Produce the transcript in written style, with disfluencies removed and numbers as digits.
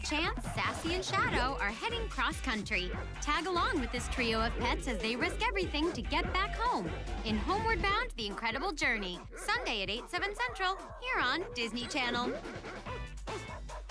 Chance, Sassy, and Shadow are heading cross-country. Tag along with this trio of pets as they risk everything to get back home in Homeward Bound: The Incredible Journey, Sunday at 8/7 Central, here on Disney Channel.